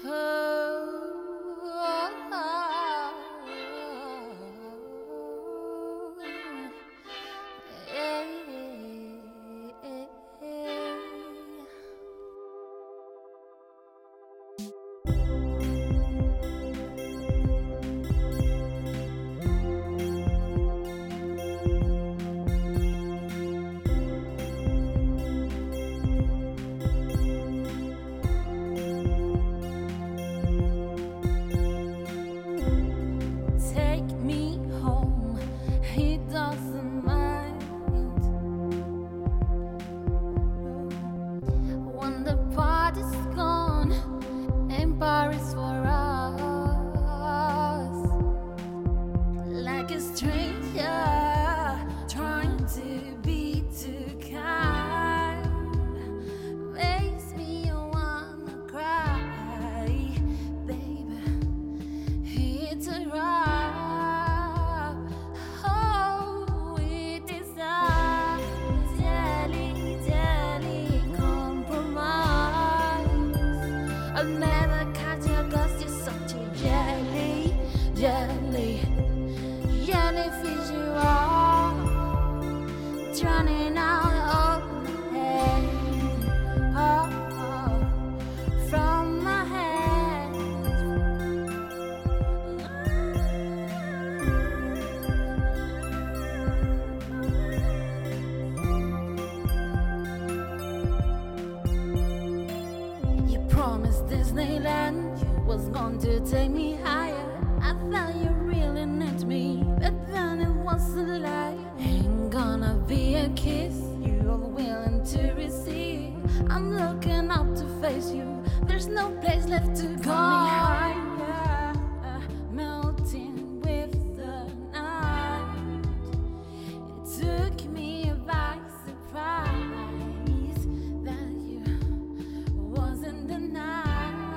Jellyfish you are drowning out of my head, from my head. You promised Disneyland you was going to take me higher. I thought you really need me, but then it was a lie. Ain't gonna be a kiss you're willing to receive. I'm looking up to face you, there's no place left to go. Higher, melting with the night. It took me by surprise that you wasn't the night.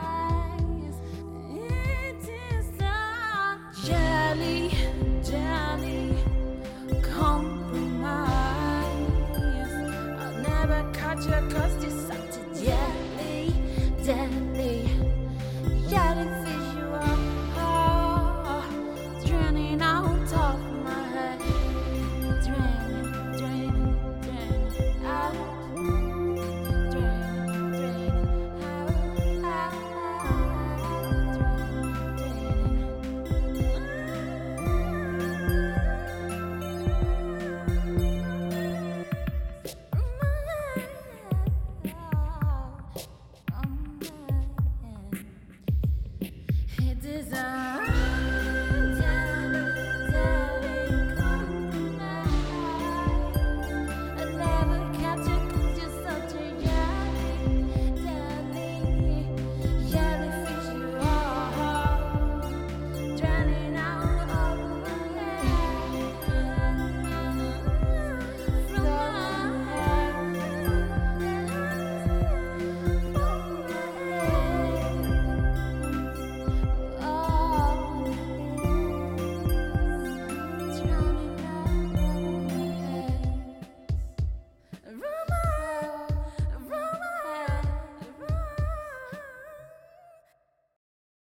Jelly, compromise. I'll never catch you 'cause